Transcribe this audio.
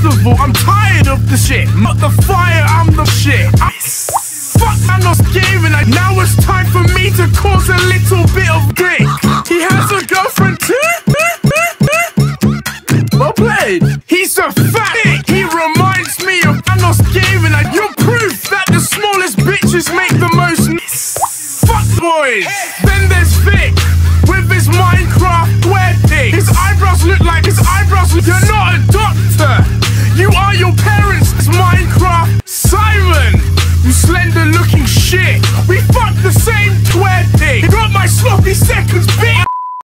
First of all, I'm tired of the shit. Not the fire, I'm the shit. Fuck Thanos gaming, and now it's time for me to cause a little bit of dick. He has a girlfriend too? Well played. He's a fat dick. He reminds me of Thanos gaming, and you're proof that the smallest bitches make the most fuck boys. Then there's Vic with his Minecraft wear thing. His eyebrows look like his eyebrows. You're not a doctor. You are your parents' Minecraft. Simon, you slender looking shit. We fucked the same twerk thing. You got my sloppy seconds, bitch.